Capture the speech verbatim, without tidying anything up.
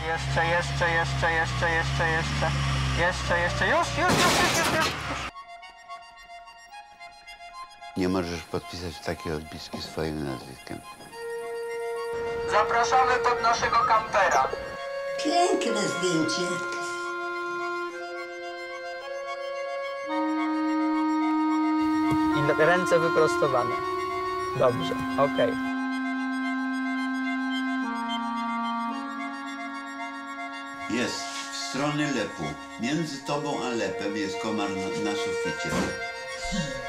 jeszcze, jeszcze, jeszcze, jeszcze, jeszcze, jeszcze, jeszcze, jeszcze, już, już, już, już, już, już. Nie możesz podpisać takiej odbiski swoim nazwiskiem. Zapraszamy pod naszego kampera. Piękne zdjęcie. I ręce wyprostowane. Dobrze, okej. Okay. Jest w stronę lepu. Między tobą a lepem jest komar na, na suficie.